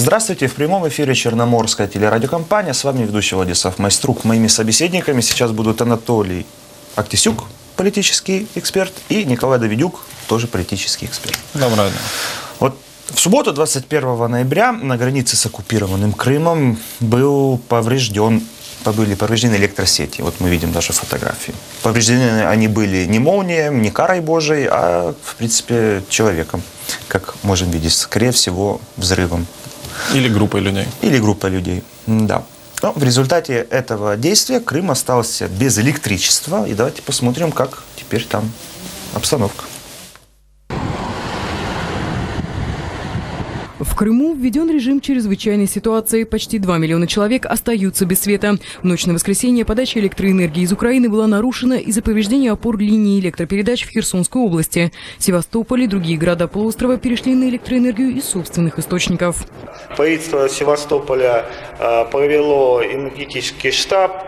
Здравствуйте, в прямом эфире Черноморская телерадиокомпания. С вами ведущий Владислав Майструк. Моими собеседниками сейчас будут Анатолий Актисюк, политический эксперт, и Николай Давидюк, тоже политический эксперт. Доброе. Вот в субботу, 21 ноября, на границе с оккупированным Крымом были повреждены электросети. Вот мы видим даже фотографии. Повреждены они были не молнией, не карой Божией, а, в принципе, человеком, как можем видеть, скорее всего, взрывом. Или группой людей. Или группой людей, да. Но в результате этого действия Крым остался без электричества. И давайте посмотрим, как теперь там обстановка. В Крыму введен режим чрезвычайной ситуации. Почти 2 миллиона человек остаются без света. В ночь на воскресенье подача электроэнергии из Украины была нарушена из-за повреждения опор линии электропередач в Херсонской области. Севастополь и другие города полуострова перешли на электроэнергию из собственных источников. Правительство Севастополя провело энергетический штаб.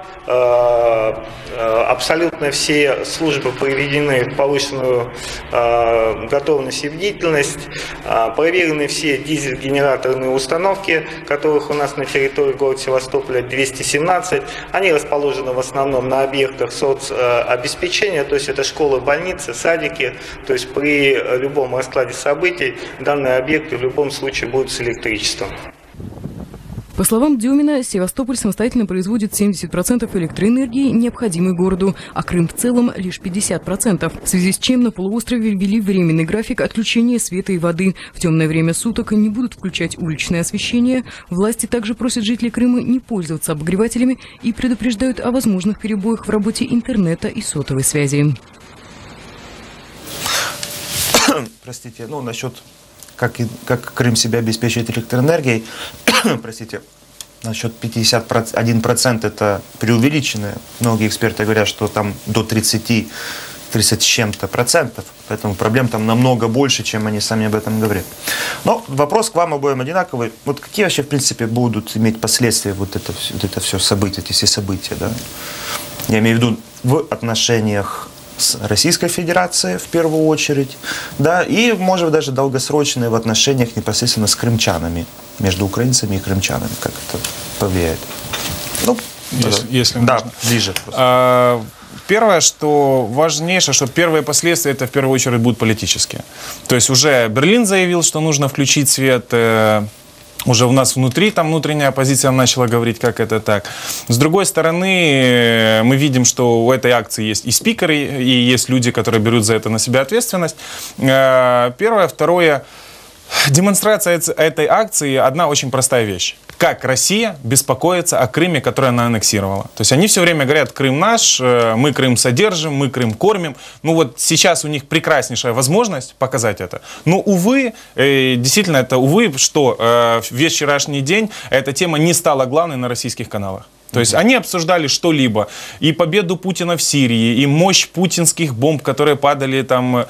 Абсолютно все службы приведены в повышенную готовность и бдительность. Проверены все дизель-генераторные установки, которых у нас на территории города Севастополя 217. Они расположены в основном на объектах соцобеспечения, то есть это школы, больницы, садики. То есть при любом раскладе событий данные объекты в любом случае будут с электричеством. По словам Дюмина, Севастополь самостоятельно производит 70% электроэнергии, необходимой городу, а Крым в целом лишь 50%. В связи с чем на полуострове ввели временный график отключения света и воды. В темное время суток не будут включать уличное освещение. Власти также просят жителей Крыма не пользоваться обогревателями и предупреждают о возможных перебоях в работе интернета и сотовой связи. Простите, насчет как Крым себя обеспечивает электроэнергией, простите, насчет 51% это преувеличенное. Многие эксперты говорят, что там до 30 с чем-то процентов, поэтому проблем там намного больше, чем они сами об этом говорят. Но вопрос к вам обоим одинаковый. Вот какие вообще, в принципе, будут иметь последствия вот это все события, эти все события, да? Я имею в виду в отношениях с Российской Федерацией в первую очередь, да, и, может быть, даже долгосрочные в отношениях непосредственно с крымчанами, между украинцами и крымчанами, как это повлияет. Если да, можно. Ближе. Первое, что важнейшее, что первые последствия, это в первую очередь будут политические. То есть уже Берлин заявил, что нужно включить свет. Уже у нас внутри, там внутренняя оппозиция начала говорить, как это так. С другой стороны, мы видим, что у этой акции есть и спикеры, и есть люди, которые берут за это на себя ответственность. Первое. Второе. Демонстрация этой акции одна очень простая вещь. Как Россия беспокоится о Крыме, который она аннексировала. То есть они все время говорят: Крым наш, мы Крым содержим, мы Крым кормим. Вот сейчас у них прекраснейшая возможность показать это. Но, увы, действительно это увы, что весь вчерашний день эта тема не стала главной на российских каналах. То есть они обсуждали что-либо, и победу Путина в Сирии, и мощь путинских бомб, которые падали там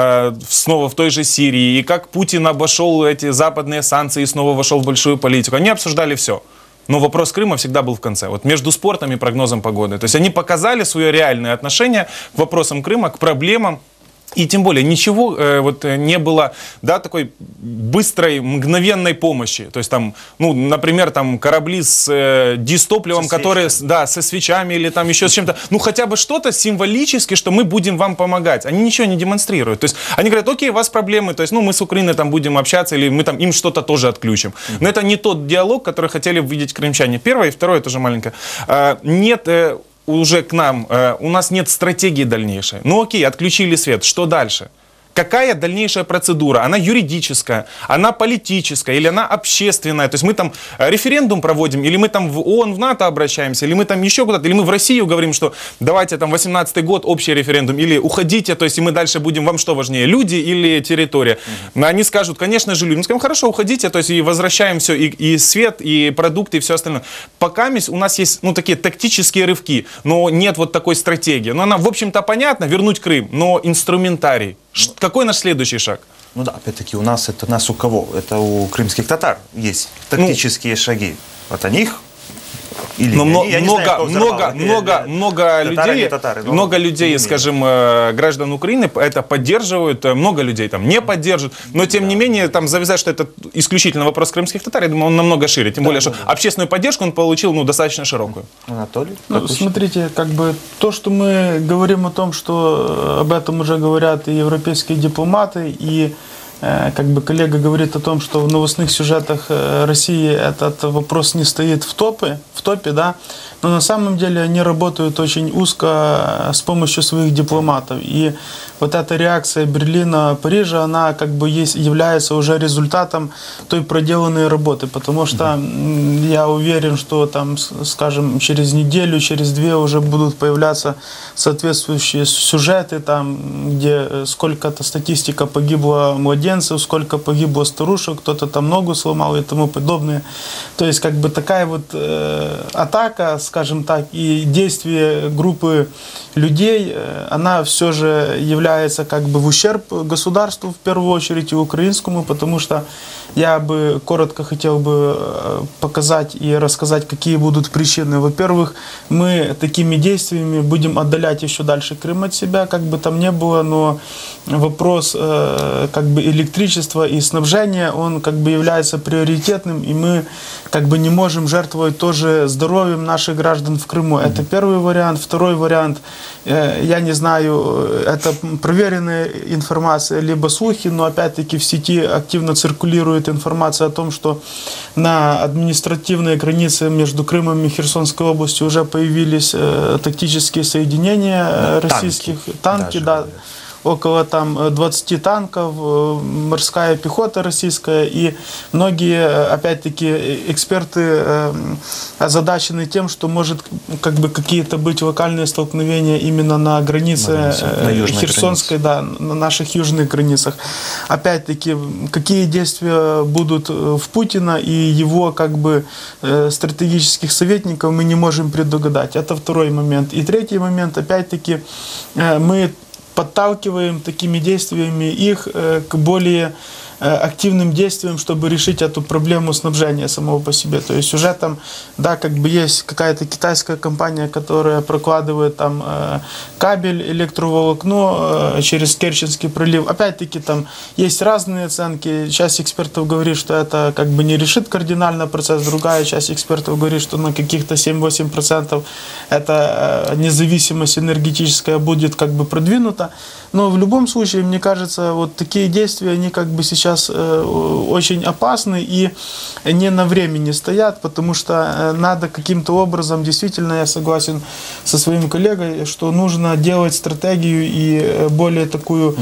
снова в той же Сирии, и как Путин обошел эти западные санкции и снова вошел в большую политику. Они обсуждали все. Но вопрос Крыма всегда был в конце. Вот между спортом и прогнозом погоды. То есть они показали свое реальное отношение к вопросам Крыма, к проблемам. И тем более ничего не было, да, такой быстрой, мгновенной помощи. То есть там, например, там корабли с дистопливом, которые, да, со свечами или там еще с чем-то. Хотя бы что-то символически, что мы будем вам помогать. Они ничего не демонстрируют. То есть они говорят: окей, у вас проблемы, то есть, мы с Украиной там будем общаться, или мы там им что-то тоже отключим. Но это не тот диалог, который хотели видеть крымчане. Первое. И второе, тоже маленькое. Нет... уже к нам, у нас нет стратегии дальнейшей. Окей, отключили свет, что дальше? Какая дальнейшая процедура? Она юридическая, она политическая или она общественная? То есть мы там референдум проводим, или мы там в ООН, в НАТО обращаемся, или мы там еще куда-то, или мы в Россию говорим, что давайте там 18-й год общий референдум, или уходите, то есть и мы дальше будем, вам что важнее, люди или территория? Они скажут: конечно же, люди. Мы скажем: хорошо, уходите, то есть и возвращаем все, и свет, и продукты, и все остальное. Пока у нас есть, такие тактические рывки, но нет вот такой стратегии. Но она, в общем-то, понятна, вернуть Крым, но инструментарий. Какой наш следующий шаг? Опять-таки, у нас у кого? Это у крымских татар есть тактические шаги. Вот о них Или но я не знаю, кто взорвал. Много людей, скажем, граждан Украины это поддерживают, много людей там не поддерживают, но тем не менее там завязать, что это исключительно вопрос крымских татар, я думаю, он намного шире, тем более, что общественную поддержку он получил достаточно широкую. Анатолий? Смотрите, как бы то, что мы говорим о том, что об этом уже говорят и европейские дипломаты, и как бы коллега говорит о том, что в новостных сюжетах России этот вопрос не стоит в топе, да, но на самом деле они работают очень узко с помощью своих дипломатов. И вот эта реакция Берлина, Парижа, она как бы является уже результатом той проделанной работы, потому что я уверен, что там, скажем, через неделю, через две уже будут появляться соответствующие сюжеты, там, где сколько-то статистика погибло младенцев, сколько погибло старушек, кто-то там ногу сломал и тому подобное. То есть как бы такая вот атака, скажем так, и действие группы людей, она все же является как бы в ущерб государству в первую очередь и украинскому, потому что я бы коротко хотел бы показать и рассказать, какие будут причины. Во-первых, мы такими действиями будем отдалять еще дальше Крым от себя, как бы там ни было, но вопрос как бы электричества и снабжения, он как бы является приоритетным, и мы как бы не можем жертвовать тоже здоровьем наших граждан в Крыму. Это первый вариант. Второй вариант, я не знаю, это проверенная информация, либо слухи, но опять-таки в сети активно циркулирует информация о том, что на административной границе между Крымом и Херсонской областью уже появились тактические соединения российских, танки, да. Около там 20 танков, морская пехота российская, и многие, опять-таки, эксперты озадачены тем, что может как бы какие-то быть локальные столкновения именно на границе Херсонской, да, на наших южных границах. Опять-таки, какие действия будут в Путина и его как бы стратегических советников, мы не можем предугадать. Это второй момент. И третий момент, опять-таки, мы подталкиваем такими действиями их к более активным действиям, чтобы решить эту проблему снабжения самого по себе. То есть уже там, да, как бы есть какая-то китайская компания, которая прокладывает там кабель, электроволокно через Керченский пролив. Опять-таки там есть разные оценки. Часть экспертов говорит, что это как бы не решит кардинально процесс, другая часть экспертов говорит, что на каких-то 7-8% эта независимость энергетическая будет как бы продвинута. Но в любом случае, мне кажется, вот такие действия, они как бы сейчас очень опасны и не на времени стоят, потому что надо каким-то образом, действительно, я согласен со своим коллегой, что нужно делать стратегию и более такую...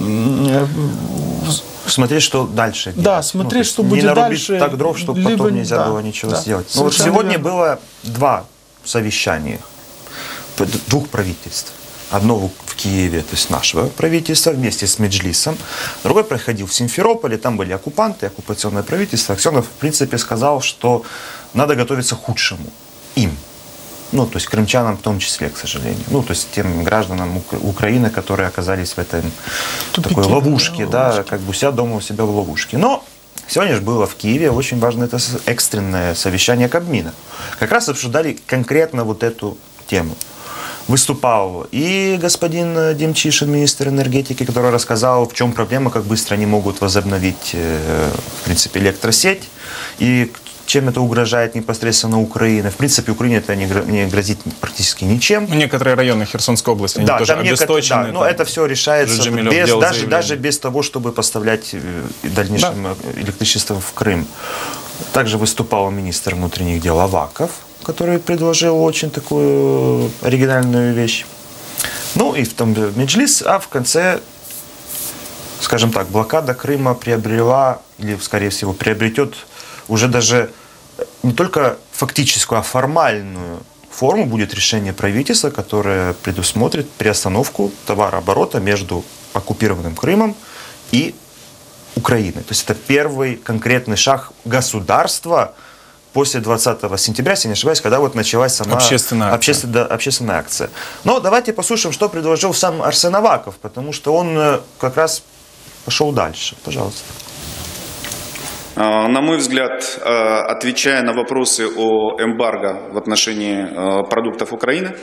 Смотреть, что дальше делать. Да, смотреть, что будет дальше. Не нарубить дальше, так дров, чтобы потом нельзя было ничего сделать. Но вот сегодня было два совещания двух правительств. Одно в Киеве, то есть нашего правительства, вместе с Меджлисом. Другой проходил в Симферополе, там были оккупанты, оккупационное правительство. Аксенов, в принципе, сказал, что надо готовиться к худшему им. Ну, то есть крымчанам в том числе, к сожалению. Ну, то есть тем гражданам Украины, которые оказались в этой такой ловушке, да, как бы дома у себя в ловушке. Но сегодня же было в Киеве очень важное это экстренное совещание Кабмина. Как раз обсуждали конкретно вот эту тему. Выступал и господин Демчишин, министр энергетики, который рассказал, в чем проблема, как быстро они могут возобновить, в принципе, электросеть, и чем это угрожает непосредственно Украине. В принципе, Украине это не грозит практически ничем. Некоторые районы Херсонской области, они тоже обесточены. Да, но это все решается даже без того, чтобы поставлять в дальнейшем электричество в Крым. Также выступал министр внутренних дел Аваков, который предложил очень такую оригинальную вещь. Ну и в том же Меджлис, а в конце, скажем так, блокада Крыма приобрела, или, скорее всего, приобретет уже даже не только фактическую, а формальную форму, будет решение правительства, которое предусмотрит приостановку товарооборота между оккупированным Крымом и Украиной. То есть это первый конкретный шаг государства после 20 сентября, если не ошибаюсь, когда вот началась сама общественная акция. Но давайте послушаем, что предложил сам Арсен Аваков, потому что он как раз пошел дальше. Пожалуйста. На мой взгляд, отвечая на вопросы о эмбарго в отношении продуктов Украины,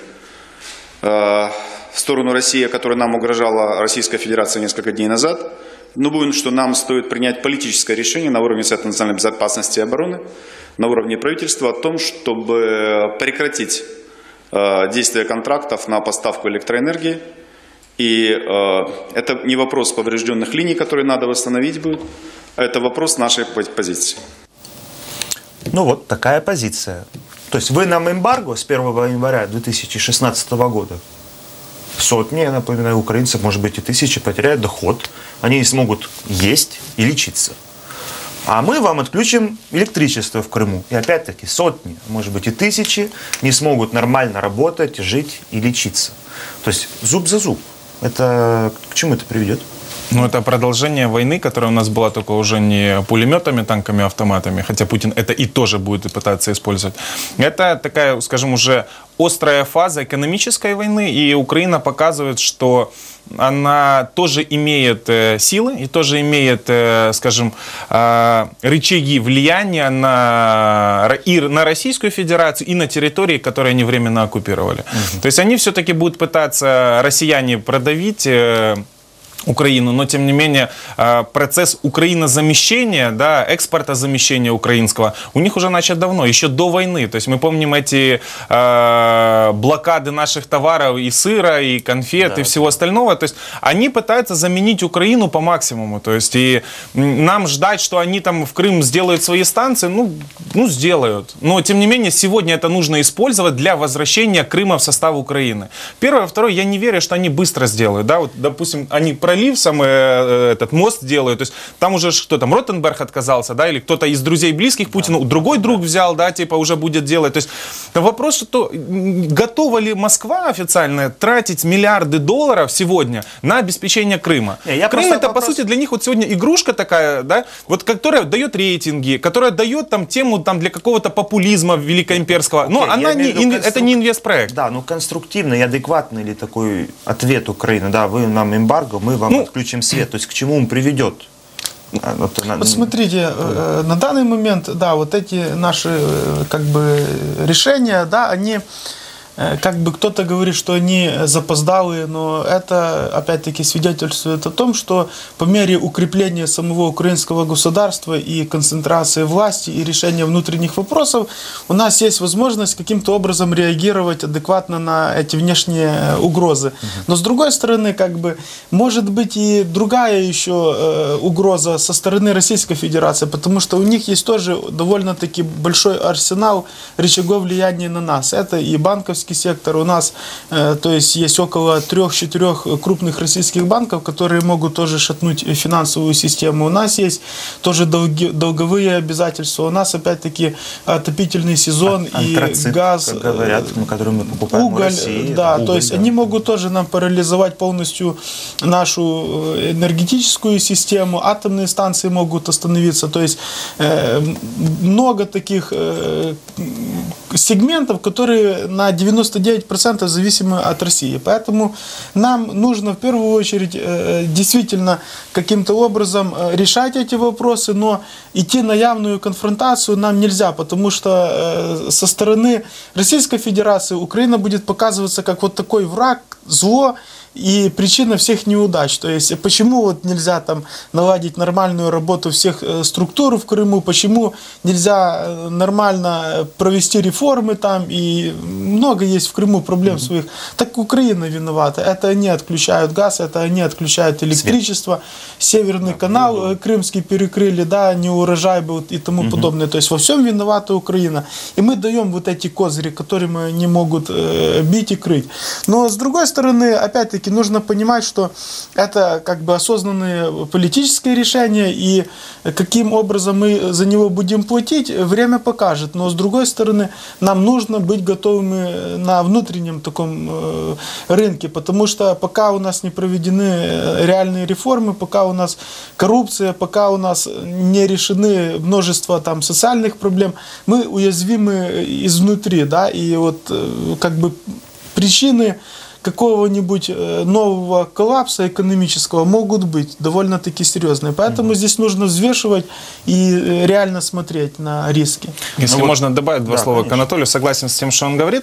в сторону России, которая нам угрожала Российская Федерация несколько дней назад, думаю, что нам стоит принять политическое решение на уровне Совета национальной безопасности и обороны, на уровне правительства о том, чтобы прекратить действие контрактов на поставку электроэнергии. И это не вопрос поврежденных линий, которые надо восстановить будет, а это вопрос нашей позиции. Ну вот такая позиция. То есть вы нам эмбарго с 1 января 2016 года. Сотни, я напоминаю, украинцев, может быть, и тысячи потеряют доход. Они не смогут есть и лечиться. А мы вам отключим электричество в Крыму. И опять-таки сотни, может быть, и тысячи не смогут нормально работать, жить и лечиться. То есть зуб за зуб. Это к чему это приведет? Ну, это продолжение войны, которая у нас была только уже не пулеметами, танками, автоматами, хотя Путин это и тоже будет пытаться использовать. Это такая, скажем, уже острая фаза экономической войны, и Украина показывает, что она тоже имеет силы и тоже имеет, скажем, рычаги влияния и на Российскую Федерацию, и на территории, которые они временно оккупировали. То есть они все-таки будут пытаться, россияне, продавить Украину, но тем не менее процесс украинозамещения, да, экспортозамещения украинского у них уже начат давно, еще до войны. То есть мы помним эти блокады наших товаров и сыра, и конфет, да, и всего остального. То есть они пытаются заменить Украину по максимуму. То есть и нам ждать, что они там в Крым сделают свои станции, ну сделают. Но тем не менее сегодня это нужно использовать для возвращения Крыма в состав Украины. Первое. Второе, я не верю, что они быстро сделают. Да? Вот, допустим, они пролив, этот мост делают, то есть там уже что там, Ротенберг отказался, да, или кто-то из друзей близких Путину, другой друг взял, да, типа уже будет делать. То есть вопрос, что готова ли Москва официально тратить миллиарды долларов сегодня на обеспечение Крыма? Крым это, по сути, для них вот сегодня игрушка такая, да, вот, которая дает рейтинги, которая дает там тему там, для какого-то популизма великоимперского, но она это не инвестпроект. Да, ну конструктивный и адекватный ли такой ответ Украины? Да, вы нам эмбарго, мы вам отключим свет. То есть к чему он приведет? Вот смотрите, на данный момент, да, вот эти наши как бы решения, да, они как бы кто-то говорит, что они запоздалые, но это опять-таки свидетельствует о том, что по мере укрепления самого украинского государства и концентрации власти и решения внутренних вопросов у нас есть возможность каким-то образом реагировать адекватно на эти внешние угрозы. Но с другой стороны, как бы, может быть и другая еще угроза со стороны Российской Федерации, потому что у них есть тоже довольно-таки большой арсенал рычагов влияния на нас. Это и банковский сектор. У нас, то есть около 3-4 крупных российских банков, которые могут тоже шатнуть финансовую систему. У нас есть тоже долговые обязательства. У нас, опять-таки, отопительный сезон антрацит, и газ, как говорят, который мы покупаем уголь, в России. да, уголь, то есть они могут тоже нам парализовать полностью нашу энергетическую систему, атомные станции могут остановиться. То есть много таких сегментов, которые на 99% зависимы от России. Поэтому нам нужно в первую очередь действительно каким-то образом решать эти вопросы, но идти на явную конфронтацию нам нельзя, потому что со стороны Российской Федерации Украина будет показываться как вот такой враг, зло и причина всех неудач. То есть почему вот нельзя там наладить нормальную работу всех структур в Крыму, почему нельзя нормально провести реформы там, и много есть в Крыму проблем своих. Так Украина виновата. Это они отключают газ, это они отключают электричество, Северный канал крымский перекрыли, да, неурожай был и тому подобное. То есть во всем виновата Украина. И мы даем вот эти козыри, которыми они могут бить и крыть. Но с другой стороны, опять-таки, нужно понимать, что это как бы осознанные политические решения, и каким образом мы за него будем платить, время покажет. Но с другой стороны, нам нужно быть готовыми на внутреннем таком рынке, потому что пока у нас не проведены реальные реформы, пока у нас коррупция, пока у нас не решены множество там социальных проблем, мы уязвимы изнутри, да, и вот как бы причины, какого-нибудь нового коллапса экономического могут быть довольно-таки серьезные. Поэтому здесь нужно взвешивать и реально смотреть на риски. Если можно добавить два слова конечно. к Анатолию, согласен с тем, что он говорит.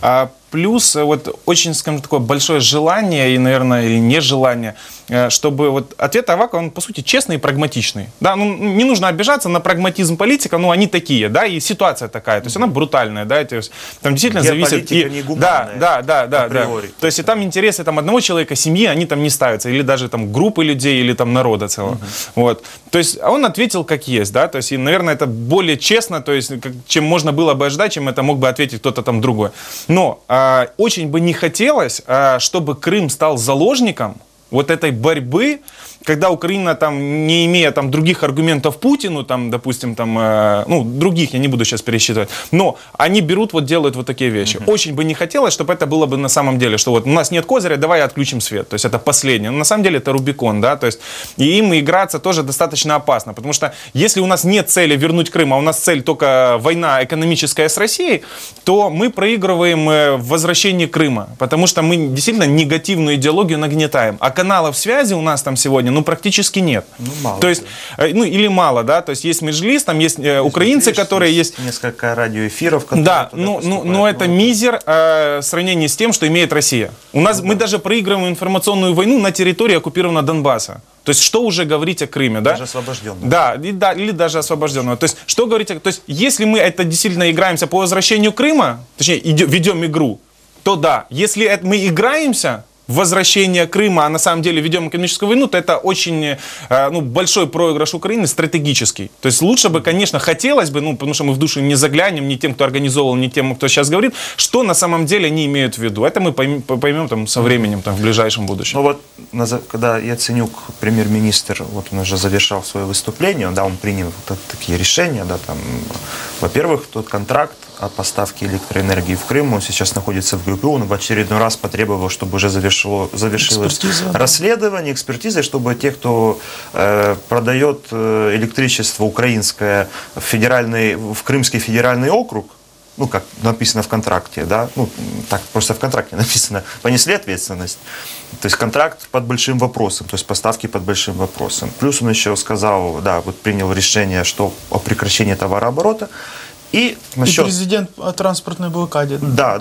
Плюс вот очень, скажем, такое большое желание и, наверное, или нежелание, чтобы вот ответ Авакова, он, по сути, честный и прагматичный. Да, ну, не нужно обижаться на прагматизм политика, ну, они такие, да, и ситуация такая, то есть она брутальная, да, то есть, там действительно зависит... Не гуманная, да. То есть и там интересы там, одного человека, семьи, они там не ставятся, или даже там группы людей, или там народа целого. Вот. То есть он ответил как есть, да, то есть, и, наверное, это более честно, то есть, чем можно было бы ожидать, чем это мог бы ответить кто-то там другой. Но очень бы не хотелось, чтобы Крым стал заложником вот этой борьбы, когда Украина, там, не имея там, других аргументов Путину, там, допустим, там, ну, других я не буду сейчас пересчитывать, но они берут, вот делают вот такие вещи. Очень бы не хотелось, чтобы это было бы на самом деле, что вот у нас нет козыря, давай отключим свет. То есть это последнее. Но на самом деле это Рубикон, да, то есть и им играться тоже достаточно опасно, потому что если у нас нет цели вернуть Крым, а у нас цель только война экономическая с Россией, то мы проигрываем в возвращении Крыма, потому что мы действительно негативную идеологию нагнетаем. А каналов связи у нас там сегодня, ну, практически нет. Ну, мало. То есть, ну, или мало, да, то есть есть Меджлис, там есть украинцы, которые есть... Несколько радиоэфиров, которые... Да, но это мизер в сравнении с тем, что имеет Россия. У нас, мы даже проигрываем информационную войну на территории оккупированного Донбасса. То есть, что уже говорить о Крыме, да? Даже освобожденного. Да, или даже освобожденного. То есть, что говорить то есть, если мы это действительно играемся по возвращению Крыма, точнее, ведем игру, то да. Если мы играемся возвращение Крыма, а на самом деле ведем экономическую войну, то это очень большой проигрыш Украины, стратегический. То есть лучше бы, конечно, хотелось бы, потому что мы в душу не заглянем, ни тем, кто организовал, ни тем, кто сейчас говорит, что на самом деле они имеют в виду. Это мы поймем там, со временем, там, в ближайшем будущем. Ну вот, когда Яценюк, премьер-министр, вот он уже завершал свое выступление, да, он принял вот такие решения, да, там, во-первых, тот контракт о поставке электроэнергии в Крым, он сейчас находится в ГПУ, он в очередной раз потребовал, чтобы уже завершилось расследование, экспертиза, чтобы те, кто продает электричество украинское в Крымский федеральный округ, ну, как написано в контракте, да, ну, так просто в контракте написано, понесли ответственность. То есть контракт под большим вопросом, то есть поставки под большим вопросом. Плюс он еще сказал, да, вот принял решение, что о прекращении товарооборота. И президент о транспортной блокаде. Да.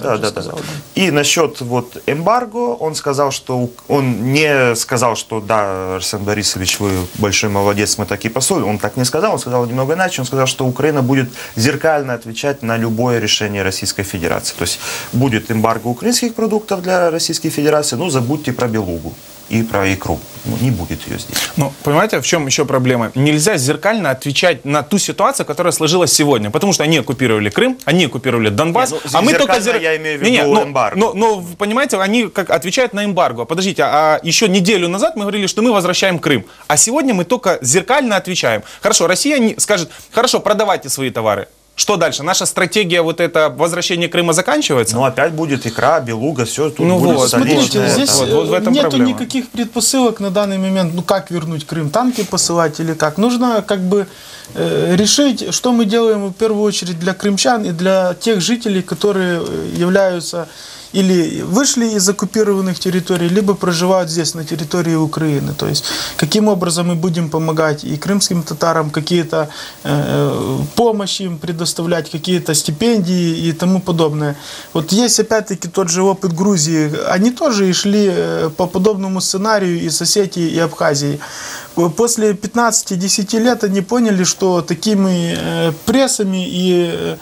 И насчет вот эмбарго, он сказал, что он не сказал, что да, Арсен Борисович, вы большой молодец, мы так и посолим. Он так не сказал, он сказал немного иначе. Он сказал, что Украина будет зеркально отвечать на любое решение Российской Федерации. То есть будет эмбарго украинских продуктов для Российской Федерации, ну забудьте про белугу и про икру. Ну, не будет ее здесь. Ну, понимаете, в чем еще проблема? Нельзя зеркально отвечать на ту ситуацию, которая сложилась сегодня. Потому что они оккупировали Крым, они оккупировали Донбасс. А мы только... Я имею в виду эмбарго. Но, понимаете, они как отвечают на эмбарго. Подождите, а еще неделю назад мы говорили, что мы возвращаем Крым. А сегодня мы только зеркально отвечаем. Хорошо, Россия скажет, хорошо, продавайте свои товары. Что дальше? Наша стратегия вот это возвращение Крыма заканчивается? Ну опять будет икра, белуга, все тут ну будет вот, смотрите, здесь вот в этом нету проблема. Никаких предпосылок на данный момент, ну как вернуть Крым, танки посылать или как. Нужно как бы решить, что мы делаем в первую очередь для крымчан и для тех жителей, которые являются или вышли из оккупированных территорий, либо проживают здесь, на территории Украины. То есть, каким образом мы будем помогать и крымским татарам, какие-то помощи им предоставлять, какие-то стипендии и тому подобное. Вот есть, опять-таки, тот же опыт Грузии. Они тоже и шли по подобному сценарию из Осетии и Абхазии. После 15-10 лет они поняли, что такими прессами и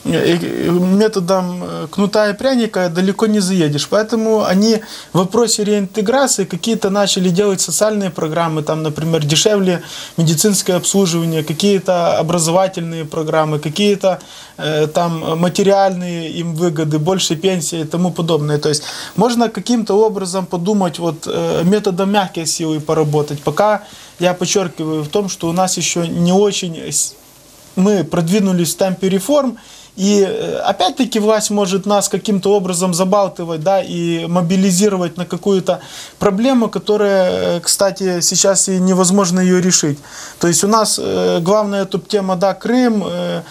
методом кнута и пряника далеко не заедешь. Поэтому они в вопросе реинтеграции какие-то начали делать социальные программы, там, например, дешевле медицинское обслуживание, какие-то образовательные программы, какие-то там материальные им выгоды, больше пенсии и тому подобное. То есть можно каким-то образом подумать, вот методом мягкой силы поработать. Пока я подчеркиваю в том, что у нас еще не очень мы продвинулись в темпе реформ, И опять-таки власть может нас каким-то образом забалтывать, да, и мобилизировать на какую-то проблему, которая, кстати, сейчас и невозможно ее решить. То есть у нас главная тут тема, да, Крым,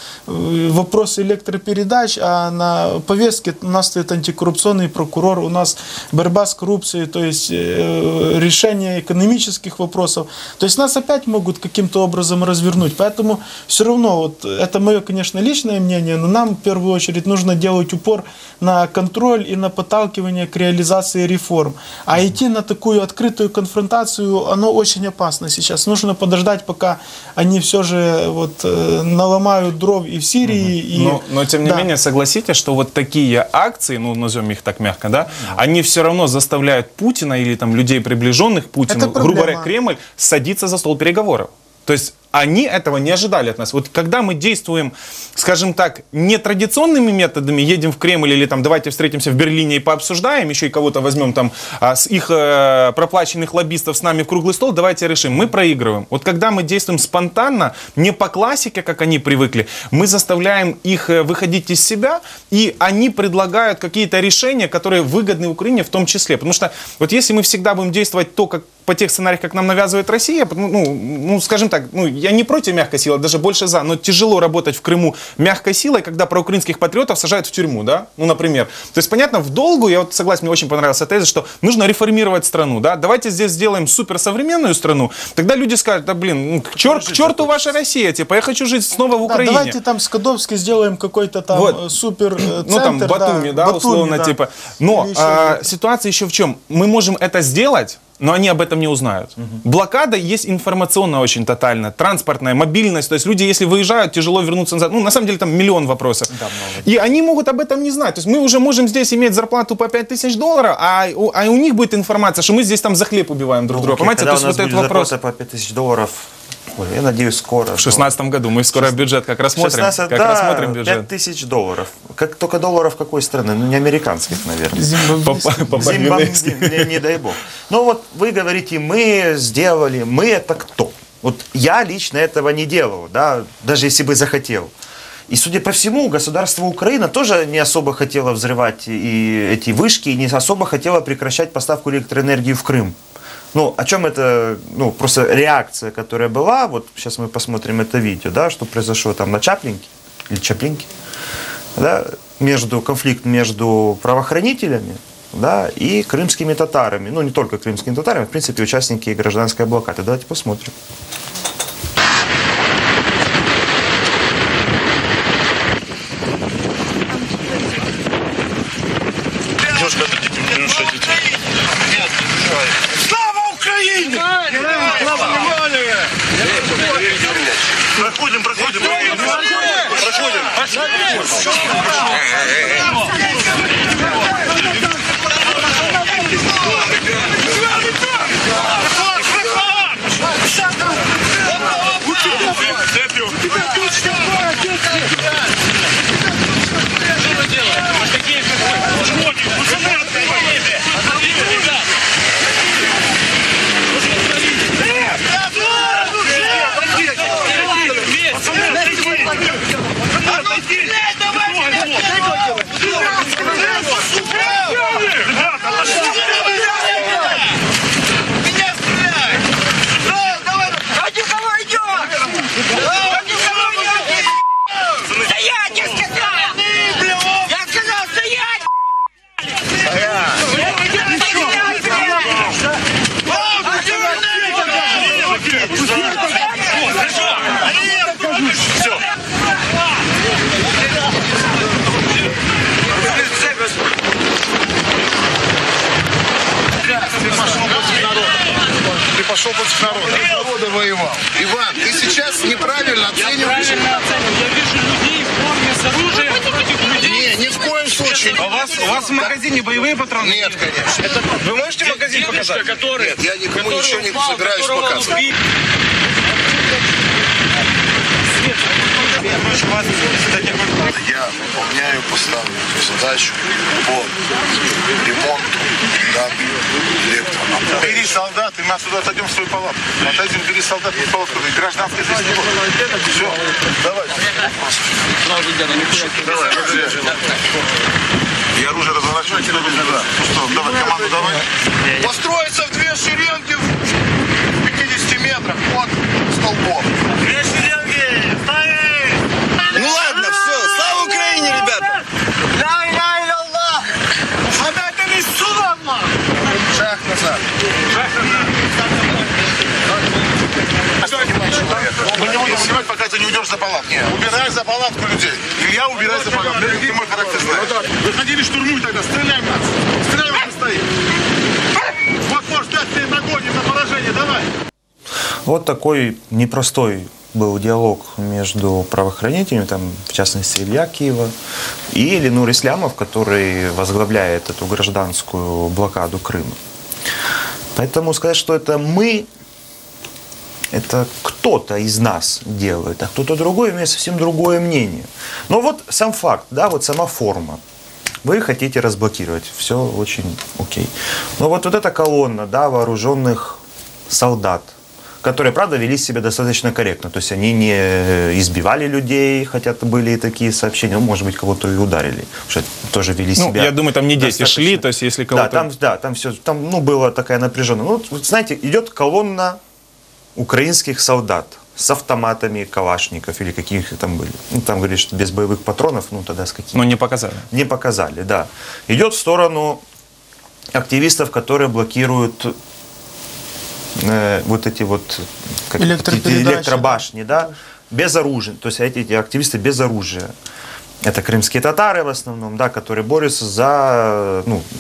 вопрос электропередач, а на повестке у нас стоит антикоррупционный прокурор, у нас борьба с коррупцией, то есть решение экономических вопросов. То есть нас опять могут каким-то образом развернуть. Поэтому все равно, вот, это мое, конечно, личное мнение, но нам в первую очередь нужно делать упор на контроль и на подталкивание к реализации реформ. А идти на такую открытую конфронтацию, оно очень опасно сейчас. Нужно подождать, пока они все же вот, наломают дров и в Сирии. И... Но тем не менее, согласитесь, что вот такие акции, ну назовем их так мягко, да, они все равно заставляют Путина или там людей, приближенных к Путину, грубо говоря, Кремль, садиться за стол переговоров. То есть они этого не ожидали от нас. Вот когда мы действуем, скажем так, нетрадиционными методами, едем в Кремль или там давайте встретимся в Берлине и пообсуждаем, еще и кого-то возьмем там с их проплаченных лоббистов с нами в круглый стол, давайте решим, мы проигрываем. Вот когда мы действуем спонтанно, не по классике, как они привыкли, мы заставляем их выходить из себя, и они предлагают какие-то решения, которые выгодны Украине в том числе. Потому что вот если мы всегда будем действовать то, как по тех сценариях, как нам навязывает Россия, ну, скажем так, ну, я не против мягкой силы, даже больше за, но тяжело работать в Крыму мягкой силой, когда проукраинских патриотов сажают в тюрьму, да, ну, например. То есть, понятно, в долгу, я вот согласен, мне очень понравилась теза, что нужно реформировать страну, да, давайте здесь сделаем суперсовременную страну, тогда люди скажут, да, блин, к черту ваша Россия, типа, я хочу жить снова в Украине. Да, давайте там Скадовске сделаем какой-то там вот. Супер центр, ну, там, Батуми, да, условно, да. Типа. Но ситуация еще в чем? Мы можем это сделать, но они об этом не узнают. Блокада есть информационная очень тотальная, транспортная, мобильность. То есть люди, если выезжают, тяжело вернуться назад. Ну, на самом деле, там миллион вопросов. Да, и они могут об этом не знать. То есть мы уже можем здесь иметь зарплату по $5000, а у них будет информация, что мы здесь там за хлеб убиваем друг друга. Понимаете? Когда то у нас есть будет вот этот вопрос по $5000, ой, я надеюсь, скоро. В 2016 году. Мы скоро бюджет как рассмотрим. 16, как да, рассмотрим бюджет. $5000. Как только долларов какой страны? Ну, не американских, наверное. Зимбабве, не дай бог. Но вот вы говорите, мы сделали, мы это кто? Вот я лично этого не делал, да, даже если бы захотел. И, судя по всему, государство Украина тоже не особо хотело взрывать и эти вышки, и не особо хотело прекращать поставку электроэнергии в Крым. Ну, о чем это, ну, просто реакция, которая была, вот сейчас мы посмотрим это видео, да, что произошло там на Чаплинке, или Чаплинке, да, конфликт между правоохранителями, да, и крымскими татарами, ну, не только крымскими татарами, в принципе, участники гражданской блокады. Давайте посмотрим. Проходим. Пошел против народа воевал. Иван, ты сейчас неправильно оцениваешь. Я вижу людей в форме с оружием против людей. Не, ни в коем случае. А у вас в магазине боевые патроны? Нет, конечно. Вы можете магазин показать? Нет, я никому ничего не собираюсь показывать. Я выполняю поставленную задачу по ремонту данных электромоторов. 4 солдаты мы отсюда отойдем в свою палатку. Отойдем, бери солдат в палатку. Гражданский здесь не будет. Все, давай. Давай, и оружие разворачивать. Ну что, давай, команду давай. Построиться в две шеренги в 50 метрах от столбов. Две шеренги! Стоит! Ну ладно, все, слава Украине, ребята! Шаг назад. Мы не будем снимать, пока ты не уйдешь за палатку. Убирай за палатку людей. Илья, убирай за палатку. Ты мой характер знаешь. Выходили, штурмуй тогда. Стреляй в нас. Стреляй, вот стоит. Вот, может, дать ты нагоним на поражение. Давай. Вот такой непростой был диалог между правоохранителями, там, в частности, Илья Киева, и Ленур Ислямов, который возглавляет эту гражданскую блокаду Крыма. Поэтому сказать, что это мы, это кто-то из нас делает, а кто-то другой имеет совсем другое мнение. Но вот сам факт, да, вот сама форма. Вы хотите разблокировать, все очень окей. Но вот эта колонна, да, вооруженных солдат, которые, правда, вели себя достаточно корректно. То есть они не избивали людей, хотя были и такие сообщения. Ну, может быть, кого-то и ударили. Потому что тоже вели себя. Я думаю, там не дети шли, то есть если кого-то... Да, там все, там, ну, было такая напряженная. Ну, вот, знаете, идет колонна украинских солдат с автоматами калашников или каких там были. Ну, там говорили, что без боевых патронов, ну, тогда с какими. Но не показали. Не показали, да. Идет в сторону активистов, которые блокируют вот эти вот электробашни, да, без оружия, то есть эти активисты без оружия. Это крымские татары в основном, да, которые борются за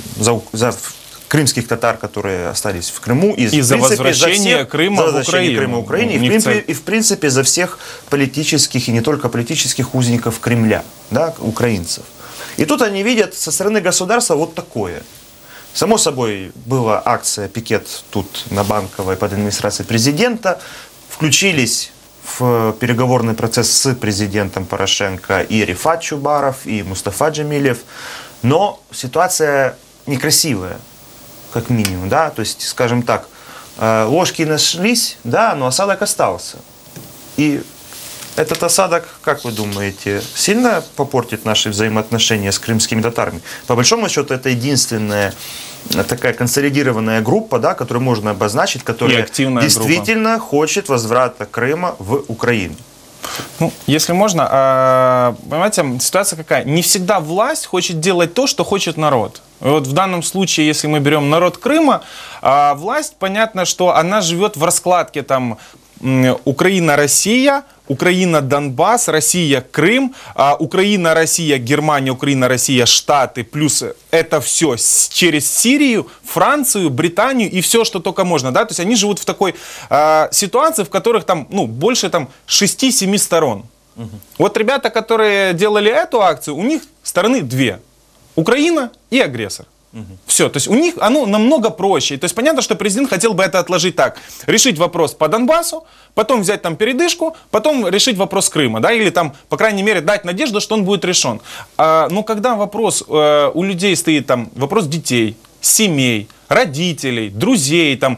крымских татар, которые остались в Крыму. И за возвращение Крыма в Украину. И в принципе за всех политических и не только политических узников Кремля, да, украинцев. И тут они видят со стороны государства вот такое. Само собой, была акция, пикет тут на Банковой под администрацией президента. Включились в переговорный процесс с президентом Порошенко и Рифат Чубаров, и Мустафа Джамилев. Но ситуация некрасивая, как минимум. Да? То есть, скажем так, ложки нашлись, да, но осадок остался. И этот осадок, как вы думаете, сильно попортит наши взаимоотношения с крымскими татарами? По большому счету, это единственная такая консолидированная группа, да, которую можно обозначить, которая действительно хочет возврата Крыма в Украину. Ну, если можно, понимаете, ситуация какая? Не всегда власть хочет делать то, что хочет народ. И вот в данном случае, если мы берем народ Крыма, власть, понятно, что она живет в раскладке там Украина-Россия, Украина-Донбасс, Россия-Крым, Украина-Россия, Германия, Украина-Россия, Штаты, плюс это все через Сирию, Францию, Британию и все, что только можно. Да? То есть они живут в такой ситуации, в которых там, ну, больше там, 6-7 сторон. Вот ребята, которые делали эту акцию, у них стороны две. Украина и агрессор. Все, то есть у них оно намного проще. То есть понятно, что президент хотел бы это отложить так. Решить вопрос по Донбассу, потом взять там передышку, потом решить вопрос Крыма. Да, или там, по крайней мере, дать надежду, что он будет решен. Но когда вопрос у людей стоит, там, вопрос детей, семей, родителей, друзей, там,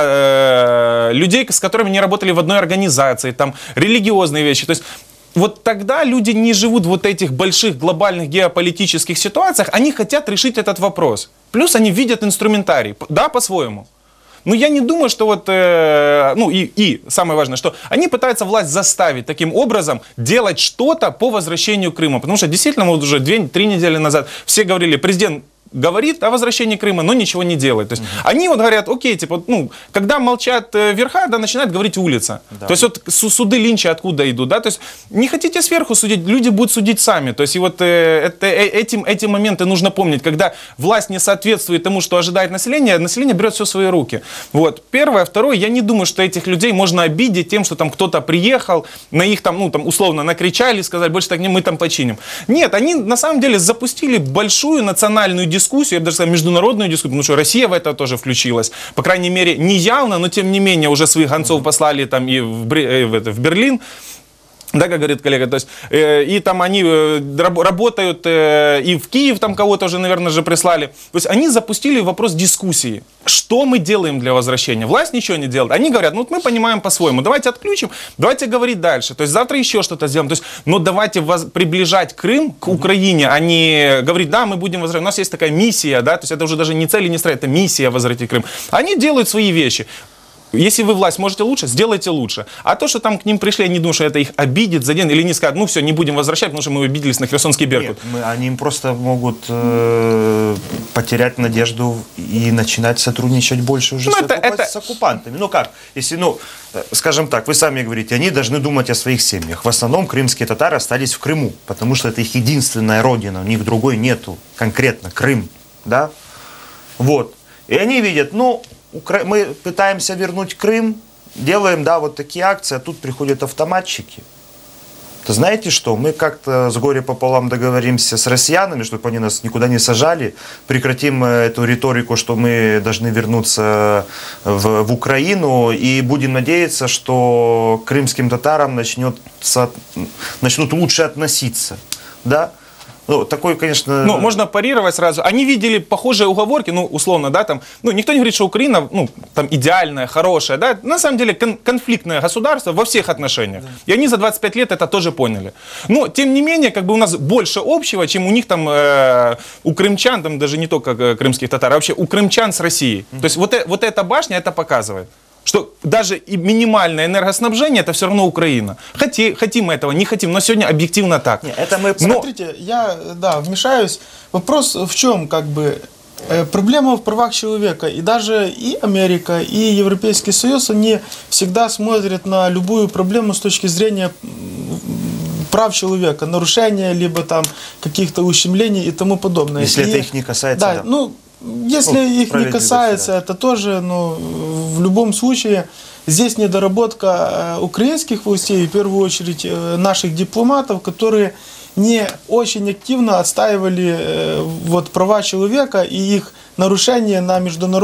людей, с которыми не работали в одной организации, там, религиозные вещи. То есть вот тогда люди не живут в вот этих больших глобальных геополитических ситуациях, они хотят решить этот вопрос. Плюс они видят инструментарий, да, по-своему. Но я не думаю, что вот, ну и самое важное, что они пытаются власть заставить таким образом делать что-то по возвращению Крыма. Потому что действительно, вот уже 2-3 недели назад все говорили, президент говорит о возвращении Крыма, но ничего не делает. То есть они вот говорят, окей, типа, ну, когда молчат верха, да, начинает говорить улица. Да. То есть вот суды Линча откуда идут, да, то есть не хотите сверху судить, люди будут судить сами. То есть и вот эти моменты нужно помнить, когда власть не соответствует тому, что ожидает население, население берет все в свои руки. Вот, первое. Второе, я не думаю, что этих людей можно обидеть тем, что там кто-то приехал, на их там, ну, там, условно, накричали, сказали, больше так не, мы там починим. Нет, они на самом деле запустили большую национальную дискуссию, я бы даже сказал, международную дискуссию, потому что Россия в это тоже включилась. По крайней мере, не явно, но тем не менее уже своих гонцов послали там и в Берлин. Да, как говорит коллега, то есть, и там они работают, и в Киев там кого-то уже, наверное, же прислали. То есть они запустили вопрос дискуссии. Что мы делаем для возвращения? Власть ничего не делает. Они говорят, ну вот мы понимаем по-своему, давайте отключим, давайте говорить дальше. То есть завтра еще что-то сделаем. То есть, но давайте приближать Крым к Украине, а не говорить, да, мы будем возвращать. У нас есть такая миссия, да, то есть это уже даже не цель и не строить, это миссия возвратить Крым. Они делают свои вещи. Если вы власть можете лучше, сделайте лучше. А то, что там к ним пришли, они думают, что это их обидит, заденет, или не скажут, ну все, не будем возвращать, потому что мы обиделись на Херсонский Беркут. Нет, они им просто могут потерять надежду и начинать сотрудничать больше уже с оккупантами. Ну как, если, скажем так, вы сами говорите, они должны думать о своих семьях. В основном крымские татары остались в Крыму, потому что это их единственная родина, у них другой нету, конкретно Крым, да? Вот. И они видят, мы пытаемся вернуть Крым, делаем, да, вот такие акции, а тут приходят автоматчики. То знаете что, мы как-то с горя пополам договоримся с россиянами, чтобы они нас никуда не сажали, прекратим эту риторику, что мы должны вернуться в Украину, и будем надеяться, что к крымским татарам начнут лучше относиться, да? Такой, конечно... можно парировать сразу. Они видели похожие уговорки, условно, да, там, никто не говорит, что Украина, там, идеальная, хорошая, да, на самом деле конфликтное государство во всех отношениях. Да. И они за 25 лет это тоже поняли. Но, тем не менее, как бы у нас больше общего, чем у них там, у крымчан, там, даже не только крымских татар, а вообще у крымчан с Россией. То есть вот эта башня это показывает. Что даже и минимальное энергоснабжение, это все равно Украина. Хотим мы этого, не хотим, но сегодня объективно так. Нет, это мы... Смотрите, я вмешаюсь. Вопрос в чем, проблема в правах человека. И даже и Америка, и Европейский Союз, они всегда смотрят на любую проблему с точки зрения прав человека, нарушения, либо там каких-то ущемлений и тому подобное. Если это их не касается, да. Если их не касается, это тоже, в любом случае, здесь недоработка украинских властей, в первую очередь наших дипломатов, которые не очень активно отстаивали права человека и их нарушения на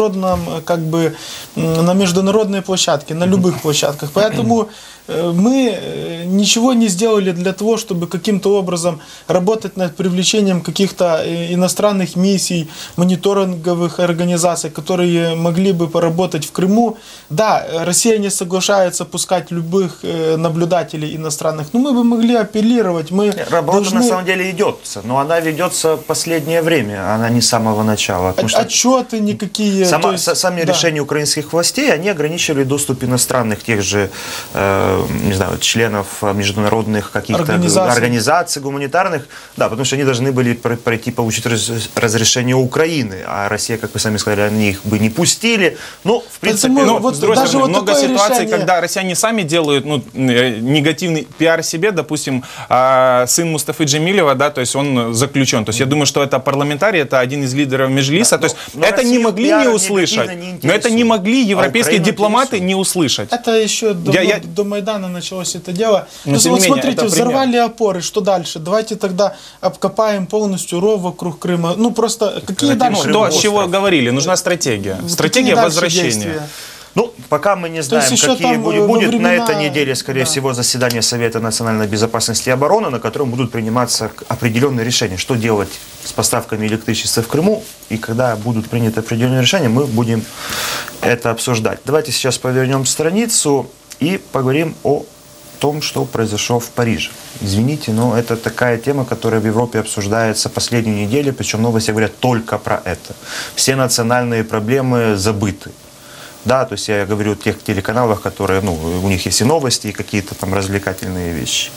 на международной площадке, на любых площадках. Поэтому мы ничего не сделали для того, чтобы каким-то образом работать над привлечением каких-то иностранных миссий, мониторинговых организаций, которые могли бы поработать в Крыму. Да, Россия не соглашается пускать любых наблюдателей иностранных, но мы бы могли апеллировать. Работа на самом деле идется, но она ведется в последнее время, она не с самого начала. Отчеты никакие. Сами решения украинских властей, они ограничивали доступ иностранных тех же членов международных каких-то организаций гуманитарных, да, потому что они должны были получить разрешение Украины, а Россия, как вы сами сказали, они их бы не пустили. В принципе, много ситуаций, когда россияне сами делают негативный пиар себе, допустим, сын Мустафы Джемилева, да, то есть он заключен. То есть я думаю, что это парламентарий, это один из лидеров Меджлиса, то есть это не могли не услышать, но это не могли европейские дипломаты не услышать. Это еще до Майдана началось это дело. Смотрите, взорвали опоры, что дальше? Давайте тогда обкопаем полностью ров вокруг Крыма. Просто какие дальше? То, с чего говорили, нужна стратегия. Стратегия возвращения. Пока мы не знаем, какие будет на этой неделе, скорее всего, заседание Совета национальной безопасности и обороны, на котором будут приниматься определенные решения, что делать с поставками электричества в Крыму, и когда будут приняты определенные решения, мы будем это обсуждать. Давайте сейчас повернем страницу и поговорим о том, что произошло в Париже. Извините, но это такая тема, которая в Европе обсуждается последнюю неделю, причем новости говорят только про это. Все национальные проблемы забыты. Да, то есть я говорю о тех телеканалах, которые, у них есть и новости, и какие-то там развлекательные вещи.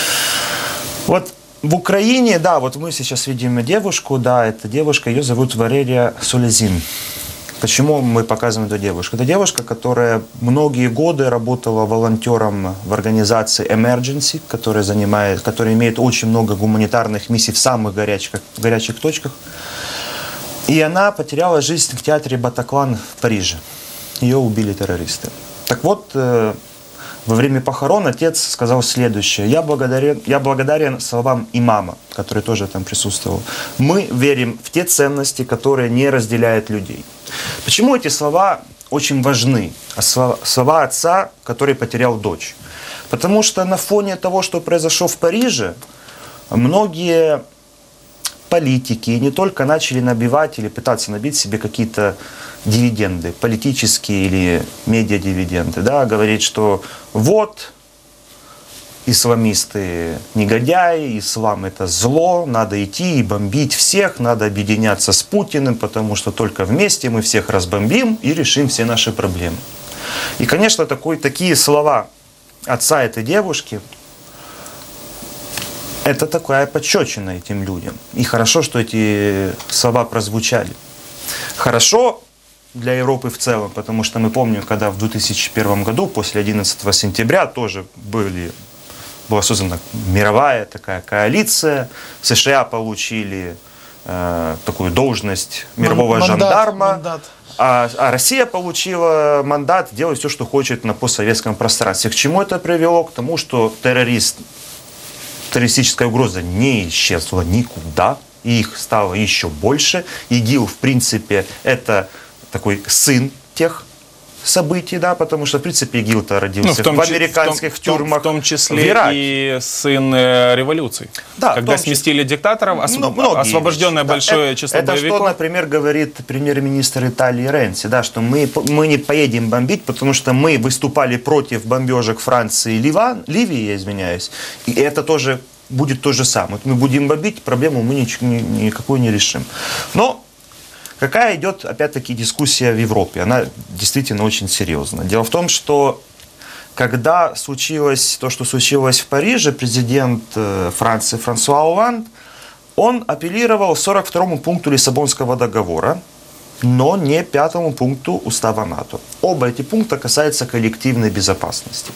В Украине, да, мы сейчас видим девушку, да, эта девушка, ее зовут Валерия Солезин. Почему мы показываем эту девушку? Это девушка, которая многие годы работала волонтером в организации Emergency, которая имеет очень много гуманитарных миссий в самых горячих точках. И она потеряла жизнь в театре Батаклан в Париже. Ее убили террористы. Так вот, во время похорон отец сказал следующее. Я благодарен словам имама, который тоже там присутствовал. Мы верим в те ценности, которые не разделяют людей. Почему эти слова очень важны? Слова отца, который потерял дочь. Потому что на фоне того, что произошло в Париже, многие политики, и не только, начали набивать или пытаться набить себе какие-то дивиденды, политические или медиадивиденды. Да? Говорить, что вот исламисты негодяи, ислам это зло, надо идти и бомбить всех, надо объединяться с Путиным, потому что только вместе мы всех разбомбим и решим все наши проблемы. И, конечно, такие слова отца этой девушки, это такая пощечина этим людям. И хорошо, что эти слова прозвучали. Хорошо для Европы в целом, потому что мы помним, когда в 2001 году, после 11 сентября, тоже была создана мировая такая коалиция. США получили такую должность мирового жандарма. А Россия получила мандат делать все, что хочет на постсоветском пространстве. К чему это привело? К тому, что террористическая угроза не исчезла никуда, и их стало еще больше. ИГИЛ, в принципе, это такой сын тех событий, да, потому что, в принципе, ИГИЛ-то родился в американских тюрьмах. В том числе и сын революций. Да, когда сместили диктаторов, освобожденное большое число боевиков. Это что, например, говорит премьер-министр Италии Ренци, да, что мы не поедем бомбить, потому что мы выступали против бомбежек Франции и Ливии, я извиняюсь, и это тоже будет то же самое. Мы будем бомбить, проблему мы никакой не решим. Но какая идет, опять-таки, дискуссия в Европе? Она действительно очень серьезная. Дело в том, что когда случилось то, что случилось в Париже, президент Франции Франсуа Олланд, он апеллировал к 42-му пункту Лиссабонского договора, но не 5-му пункту Устава НАТО. Оба эти пункта касаются коллективной безопасности.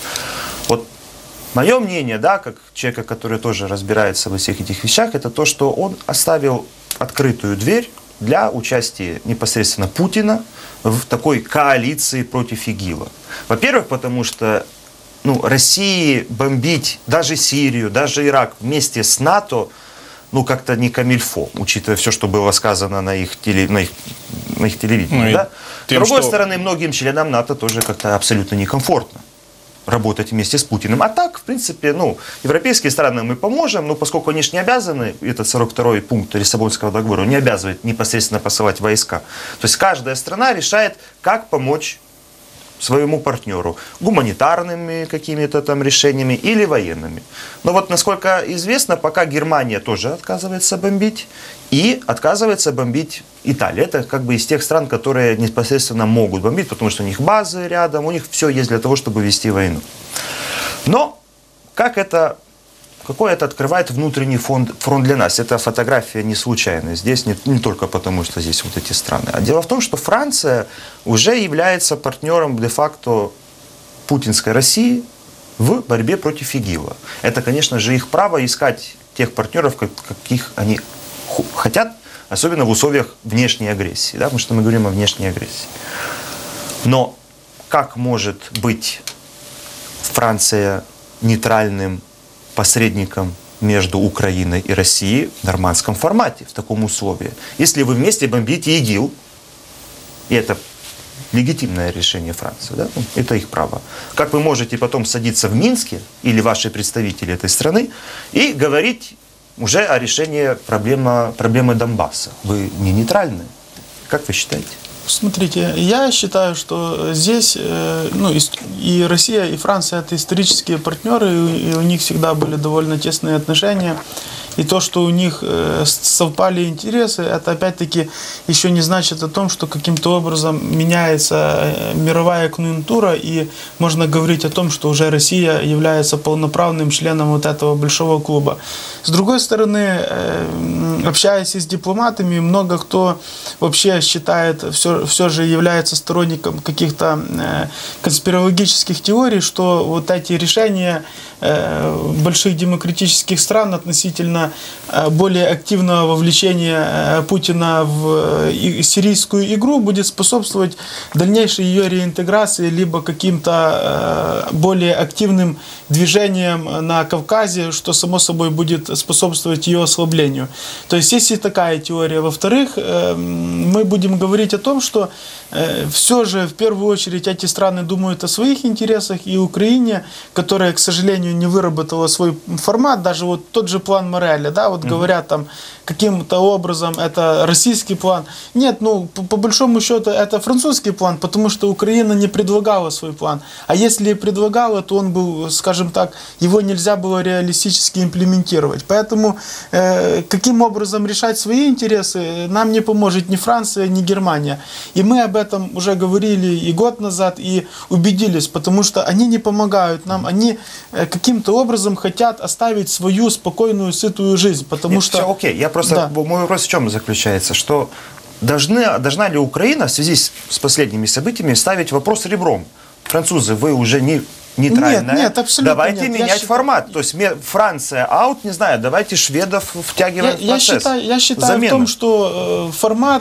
Вот мое мнение, да, как человека, который тоже разбирается во всех этих вещах, это то, что он оставил открытую дверь для участия непосредственно Путина в такой коалиции против ИГИЛа. Во-первых, потому что России бомбить даже Сирию, даже Ирак вместе с НАТО, как-то не камильфо, учитывая все, что было сказано на их телевидении. Да? С другой стороны, многим членам НАТО тоже как-то абсолютно некомфортно работать вместе с Путиным. А так, в принципе, европейские страны мы поможем, но поскольку они же не обязаны, этот 42-й пункт Лиссабонского договора не обязывает непосредственно посылать войска. То есть каждая страна решает, как помочь своему партнеру. Гуманитарными какими-то там решениями или военными. Но вот, насколько известно, пока Германия тоже отказывается бомбить, и отказывается бомбить Италия. Это как бы из тех стран, которые непосредственно могут бомбить, потому что у них базы рядом, у них все есть для того, чтобы вести войну. Но какой это открывает внутренний фронт для нас? Эта фотография не случайная. Здесь не только потому, что здесь вот эти страны. А дело в том, что Франция уже является партнером де-факто путинской России в борьбе против ИГИЛа. Это, конечно же, их право искать тех партнеров, каких они хотят, особенно в условиях внешней агрессии. Да? Потому что мы говорим о внешней агрессии. Но как может быть Франция нейтральным посредником между Украиной и Россией в нормандском формате, в таком условии? Если вы вместе бомбите ИГИЛ, и это легитимное решение Франции, да? Это их право. Как вы можете потом садиться в Минске, или ваши представители этой страны, и говорить уже о решении проблемы Донбасса? Вы не нейтральны. Как вы считаете? Смотрите, я считаю, что здесь и Россия, и Франция — это исторические партнеры, и у них всегда были довольно тесные отношения. И то, что у них совпали интересы, это опять-таки еще не значит о том, что каким-то образом меняется мировая конъюнктура, и можно говорить о том, что уже Россия является полноправным членом вот этого большого клуба. С другой стороны, общаясь с дипломатами, много кто вообще считает, все же является сторонником каких-то конспирологических теорий, что вот эти решения больших демократических стран относительно возможно, более активного вовлечения Путина в сирийскую игру будет способствовать дальнейшей ее реинтеграции, либо каким-то более активным движением на Кавказе, что, само собой, будет способствовать ее ослаблению. То есть, есть и такая теория. Во-вторых, мы будем говорить о том, что все же, в первую очередь, эти страны думают о своих интересах, и Украине, которая, к сожалению, не выработала свой формат, даже вот тот же план Мореля, да, вот говорят там каким-то образом это российский план. Нет, ну, по большому счету, это французский план, потому что Украина не предлагала свой план. А если и предлагала, то он был, скажем так, его нельзя было реалистически имплементировать. Поэтому каким образом решать свои интересы нам не поможет ни Франция, ни Германия. И мы об этом уже говорили и год назад, и убедились, потому что они не помогают нам, они каким-то образом хотят оставить свою спокойную, сытую жизнь, потому что... Все окей, я просто... Мой вопрос в чем заключается, что должна ли Украина в связи с последними событиями ставить вопрос ребром? Французы, вы уже не нейтральная. Нет, абсолютно давайте нет. менять формат. То есть Франция аут, не знаю, давайте шведов втягивать в процесс. Я считаю в том, что формат,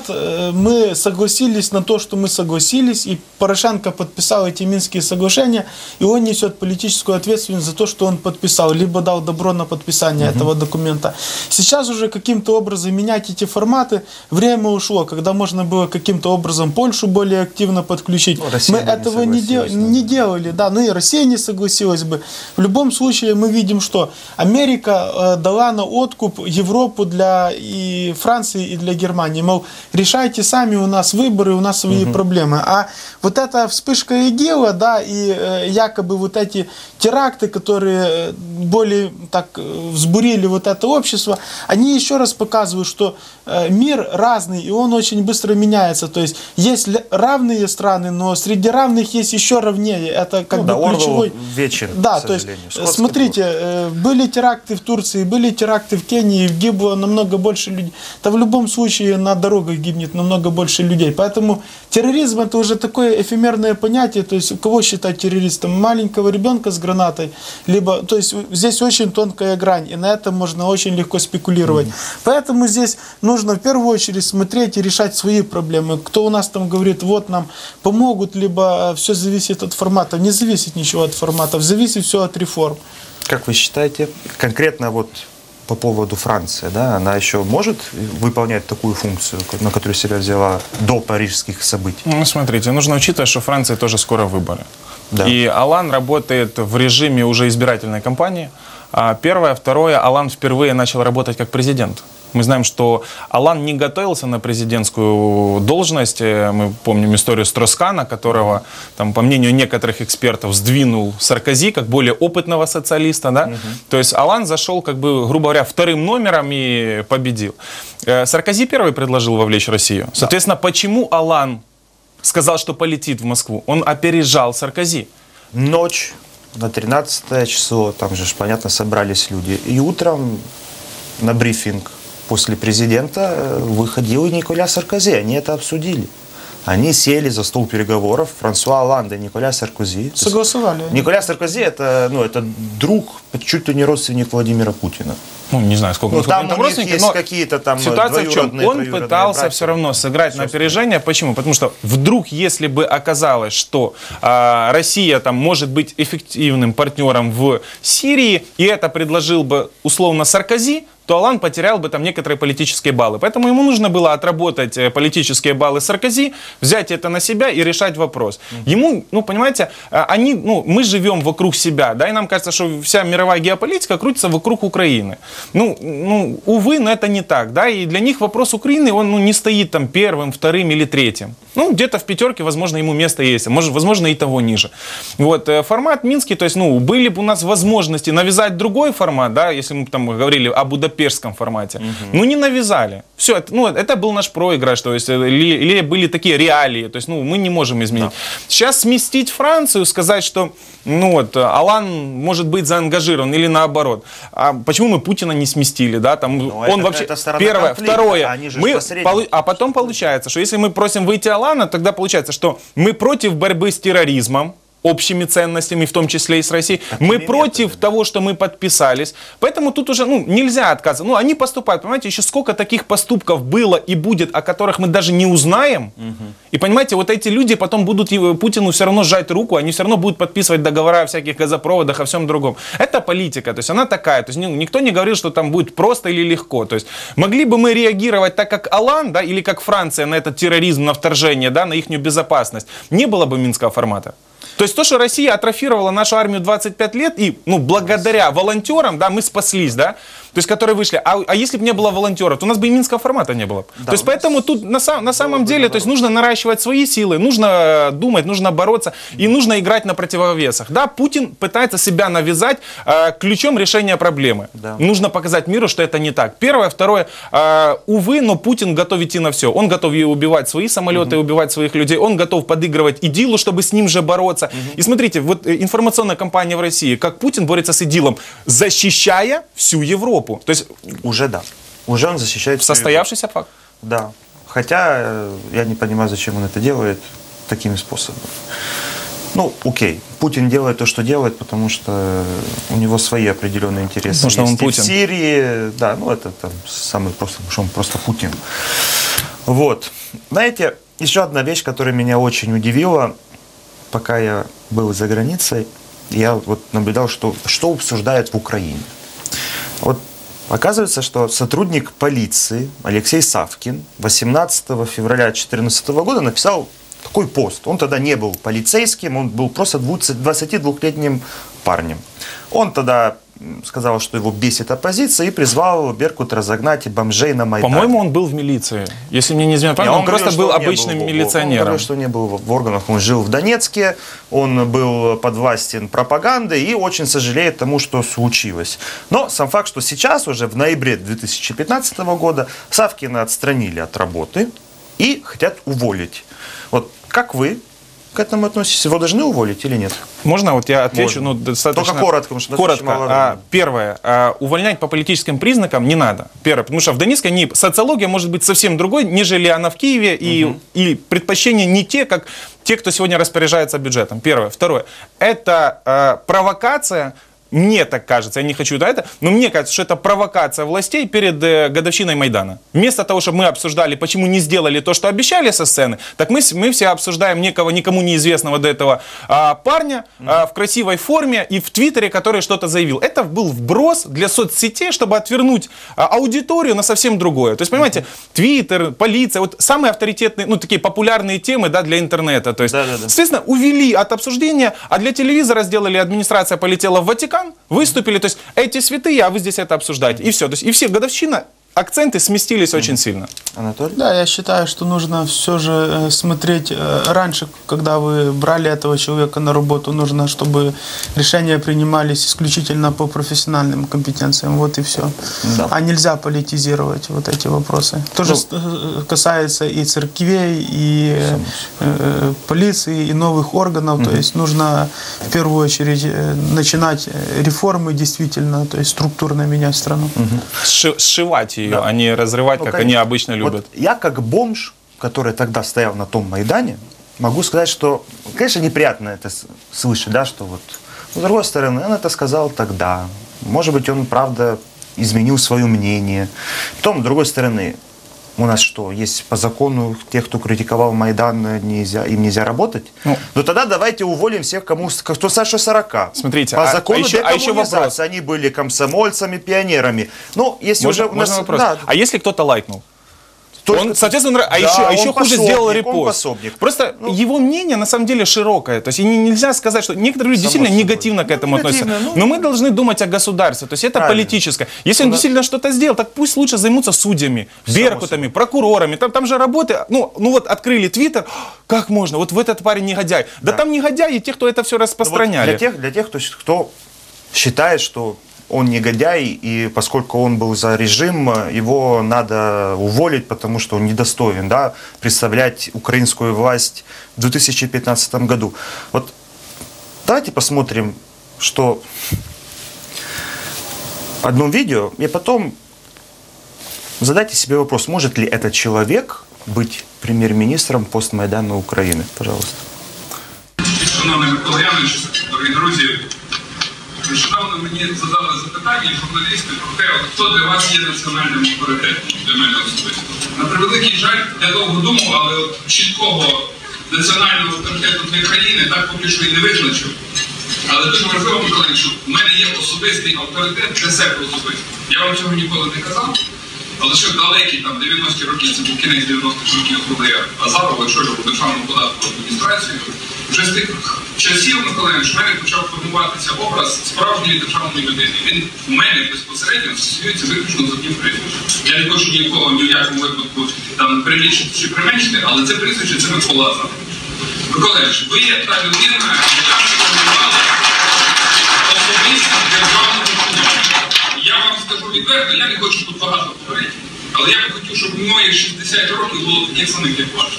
мы согласились на то, что мы согласились, и Порошенко подписал эти Минские соглашения, и он несет политическую ответственность за то, что он подписал, либо дал добро на подписание этого документа. Сейчас уже каким-то образом менять эти форматы, время ушло, когда можно было каким-то образом Польшу более активно подключить. Мы этого не делали, да, ну и Россия не согласилась бы. В любом случае мы видим, что Америка дала на откуп Европу для и Франции, и для Германии. Мол, решайте сами, у нас выборы, у нас свои проблемы. А вот эта вспышка ИГИЛа, да, и якобы вот эти теракты, которые более так взбурили вот это общество, они еще раз показывают, что мир разный, и он очень быстро меняется. То есть равные страны, но среди равных есть еще равнее. Это как бы ключевой... вечен, да, то есть, смотрите, были теракты в Турции, были теракты в Кении, гибло намного больше людей. Да в любом случае на дорогах гибнет намного больше людей. Поэтому терроризм — это уже такое эфемерное понятие. То есть, кого считать террористом? Маленького ребенка с гранатой? Либо, то есть, здесь очень тонкая грань, и на этом можно очень легко спекулировать. Поэтому здесь нужно в первую очередь смотреть и решать свои проблемы. Кто у нас там говорит, вот нам помогут, либо все зависит от формата. Не зависит ничего от форматов, зависит все от реформ. Как вы считаете, конкретно вот по поводу Франции, да, она еще может выполнять такую функцию, на которую себя взяла до парижских событий? Ну, смотрите, нужно учитывать, что в Франции тоже скоро выборы. Да. И Олланд работает в режиме уже избирательной кампании. Первое. Второе, Олланд впервые начал работать как президент. Мы знаем, что Олланд не готовился на президентскую должность. Мы помним историю Строскана, которого, там, по мнению некоторых экспертов, сдвинул Саркози как более опытного социалиста. Да? То есть Олланд зашел, как бы, грубо говоря, вторым номером и победил. Саркози первый предложил вовлечь Россию. Соответственно, почему Олланд сказал, что полетит в Москву? Он опережал Саркози. Ночь на 13 число, там же, понятно, собрались люди. И утром на брифинг после президента выходил и Николя Саркози. Они это обсудили. Они сели за стол переговоров. Франсуа Олланд и Николя Саркози. Согласовали. Николя Саркози это друг, чуть ли не родственник Владимира Путина. Ну, не знаю, сколько там у них есть какие-то там ситуация в чем? Он пытался братья, все равно сыграть на опережение. Почему? Потому что вдруг, если бы оказалось, что Россия там может быть эффективным партнером в Сирии, и это предложил бы условно Саркози, то Олланд потерял бы там некоторые политические баллы. Поэтому ему нужно было отработать политические баллы Саркози, взять это на себя и решать вопрос. Ему, понимаете, мы живем вокруг себя, да, и нам кажется, что вся мировая геополитика крутится вокруг Украины. Увы, но это не так, да, и для них вопрос Украины, он не стоит там первым, вторым или третьим. Где-то в пятерке, возможно, ему место есть, возможно, и того ниже. Вот, формат Минский, то есть, были бы у нас возможности навязать другой формат, да, если мы там говорили о будапештском формате, не навязали. Все, это был наш проигрыш, то есть, или были такие реалии, то есть, мы не можем изменить. Да. Сейчас сместить Францию, сказать, что, Олланд может быть заангажирован, или наоборот. А почему мы Путина не сместили, да, там, он вообще, первое, второе, а потом получается, что если мы просим выйти Олланда, тогда получается, что мы против борьбы с терроризмом, общими ценностями, в том числе и с Россией. Мы против того, что мы подписались. Поэтому тут уже нельзя отказываться. Ну, они поступают. Понимаете, еще сколько таких поступков было и будет, о которых мы даже не узнаем. И понимаете, вот эти люди потом будут Путину все равно сжать руку, они все равно будут подписывать договора о всяких газопроводах, о всем другом. Это политика, то есть она такая. То есть никто не говорил, что там будет просто или легко. То есть могли бы мы реагировать так, как Оланд, да, или как Франция на этот терроризм, на вторжение, да, на их безопасность. Не было бы Минского формата. То есть то, что Россия атрофировала нашу армию 25 лет, и благодаря волонтерам, да, мы спаслись, да, то есть которые вышли. А если бы не было волонтеров, то у нас бы и Минского формата не было. Да, то есть поэтому тут на самом деле то есть нужно наращивать свои силы, нужно думать, нужно бороться и нужно играть на противовесах. Да, Путин пытается себя навязать ключом решения проблемы. Да. Нужно показать миру, что это не так. Первое. Второе. Увы, но Путин готов идти на все. Он готов и убивать свои самолеты, убивать своих людей. Он готов подыгрывать ИДИЛу, чтобы с ним же бороться. И смотрите, вот информационная кампания в России, как Путин борется с ИДИЛом, защищая всю Европу. То есть уже да, уже он защищает. Состоявшийся факт. Да, хотя я не понимаю, зачем он это делает такими способами. Ну, окей, Путин делает то, что делает, потому что у него свои определенные интересы. Потому что он Путин. В Сирии, да, ну это там самый просто, потому что он просто Путин. Вот, знаете, еще одна вещь, которая меня очень удивила. Пока я был за границей, я вот наблюдал, что обсуждают в Украине. Вот оказывается, что сотрудник полиции Алексей Савкин 18 февраля 2014 года написал такой пост. Он тогда не был полицейским, он был просто 22-летним парнем. Он тогда сказал, что его бесит оппозиция, и призвал Беркут разогнать бомжей на Майдане. По-моему, он был в милиции. Если мне не изменяет память, он просто был обычным милиционером. Он говорил, что не был в органах. Он жил в Донецке, он был подвластен пропаганды и очень сожалеет тому, что случилось. Но сам факт, что сейчас, уже в ноябре 2015 года, Савкина отстранили от работы и хотят уволить. Вот как вы к этому относитесь? Его должны уволить или нет? Можно вот я отвечу? Ну, достаточно только коротко, потому что коротко. Мало Первое. Увольнять по политическим признакам не надо. Первое. Потому что в Донецке социология может быть совсем другой, нежели она в Киеве. И предпочтения не те, как те, кто сегодня распоряжается бюджетом. Первое. Второе. Это провокация. Мне так кажется, я не хочу это, но мне кажется, что это провокация властей перед годовщиной Майдана. Вместо того, чтобы мы обсуждали, почему не сделали то, что обещали со сцены, так мы все обсуждаем никому неизвестного до этого парня в красивой форме и в Твиттере, который что-то заявил. Это был вброс для соцсетей, чтобы отвернуть аудиторию на совсем другое. То есть, понимаете, Твиттер, полиция, вот самые авторитетные, ну, такие популярные темы, да, для интернета. То есть, естественно, увели от обсуждения, а для телевизора сделали, администрация полетела в Ватикан, выступили, то есть эти святые, а вы здесь это обсуждаете. И все. То есть, и все годовщина, акценты сместились очень сильно. Анатолий? Да, я считаю, что нужно все же смотреть раньше, когда вы брали этого человека на работу, нужно, чтобы решения принимались исключительно по профессиональным компетенциям. Вот и все. Да. А нельзя политизировать вот эти вопросы. Тоже касается и церквей, и полиции, и новых органов. То есть нужно в первую очередь начинать реформы действительно, то есть структурно менять страну. Сшивать ее, а не разрывать, как они обычно любят. Вот я как бомж, который тогда стоял на том Майдане, могу сказать, что, конечно, неприятно это слышать, да, что вот, с другой стороны, он это сказал тогда. Может быть, он, правда, изменил свое мнение. Потом, с другой стороны, у нас что, есть по закону тех, кто критиковал Майдан, им нельзя работать? Ну тогда давайте уволим всех, кто старше 40. Смотрите, по закону еще вопрос. Они были комсомольцами, пионерами. Ну, если можно, уже у нас... вопрос? Да. А если кто-то лайкнул? Он, соответственно, еще хуже сделал репост. Просто его мнение на самом деле широкое. То есть нельзя сказать, что некоторые люди действительно негативно к этому относятся. Но мы должны думать о государстве. То есть это политическое. Если он действительно что-то сделал, так пусть лучше займутся судьями, беркутами, прокурорами. Там же работы. Ну вот открыли Твиттер. Как можно? Вот в этот парень негодяй. Да там негодяи те, кто это все распространяли. Вот для тех, кто считает, что он негодяй, и поскольку он был за режим, его надо уволить, потому что он недостоин, да, представлять украинскую власть в 2015 году. Вот давайте посмотрим, что в одном видео, и потом задайте себе вопрос, может ли этот человек быть премьер-министром постмайдана Украины. Пожалуйста. Шановний Микола Янович, дорогі друзі, нещодавно мені задали запитання журналісти про те, хто для вас є національним авторитетом, для мене особисто. На превеликий жаль, я довго думав, але чіткого національного авторитету для країни так поки що і не визначив. Але дуже важливо, Микола, що в мене є особистий авторитет для себе особисто. Я вам цього ніколи не казав, але ще в далекі там 90-ті роки, це був кінець 90-х років, коли Азаров очолював Державну податкову адміністрацію, вже з тих часів, Микола, в мене почав формуватися образ справжньої державної людини. Він в мене безпосередньо асоціюється виключно з одним прізвищем. Я не хочу нікого ні в якому випадку там прилічити чи применшити, але це прізвище – це Микола Азаров. Микола, ви є та людина, яка сформувала особистість державного чиновника. Я вам скажу відверто, я не хочу тут багато говорити, але я б хотів, щоб моє 60 років було таких самих, як ваше.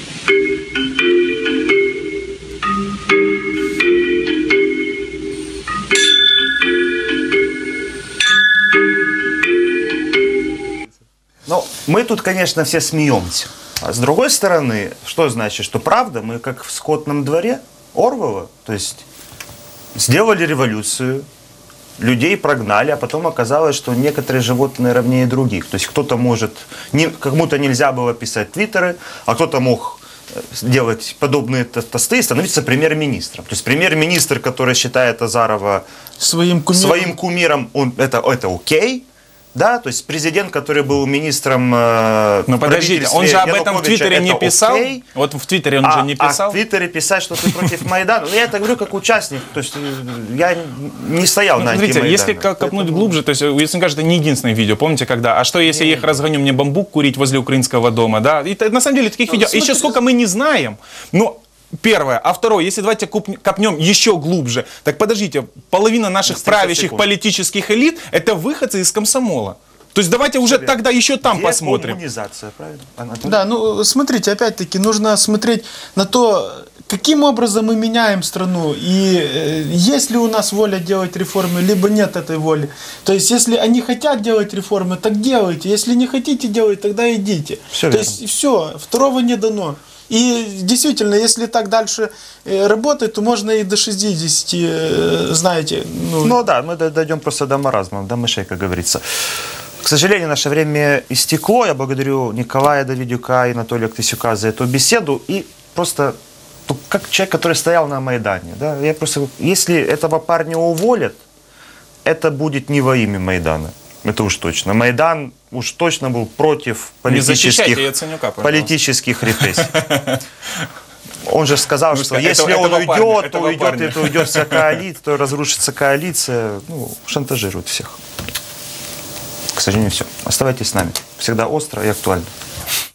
Ну, мы тут, конечно, все смеемся. А с другой стороны, что значит, что правда, мы как в скотном дворе Орвелла, то есть сделали революцию, людей прогнали, а потом оказалось, что некоторые животные ровнее других. То есть кто-то может, кому-то нельзя было писать твиттеры, а кто-то мог делать подобные тосты и становиться премьер-министром. То есть премьер-министр, который считает Азарова своим кумиром, это окей. Да, то есть президент, который был министром но подождите, он же об этом в Твиттере не писал? Окей. Вот в Твиттере он же не писал? А в Твиттере писать, что ты против Майдана? Ну, я это говорю как участник, то есть я не стоял на антимайдане. Смотрите, если копнуть глубже, то есть, если кажется, это не единственное видео, помните, когда, а что если я их разгоню, мне бамбук курить возле украинского дома, да? И на самом деле таких видео, еще сколько мы не знаем, но... Первое. А второе, если давайте копнем еще глубже, так подождите, половина наших правящих политических элит – это выходцы из комсомола. То есть давайте уже тогда еще там посмотрим. Коммунизация, правильно? Да, ну смотрите, опять-таки нужно смотреть на то, каким образом мы меняем страну и есть ли у нас воля делать реформы, либо нет этой воли. То есть если они хотят делать реформы, так делайте. Если не хотите делать, тогда идите. Все то есть все, второго не дано. И действительно, если так дальше работать, то можно и до 60, знаете. Ну да, мы дойдем просто до маразма, до мышей, как говорится. К сожалению, наше время истекло. Я благодарю Николая Давидюка и Анатолия Ктысюка за эту беседу. И просто, как человек, который стоял на Майдане, да, я просто, если этого парня уволят, это будет не во имя Майдана. Это уж точно. Майдан уж точно был против политических репрессий. Он же сказал, что если он уйдет, то уйдет вся коалиция, то разрушится коалиция. Ну, шантажирует всех. К сожалению, все. Оставайтесь с нами. Всегда остро и актуально.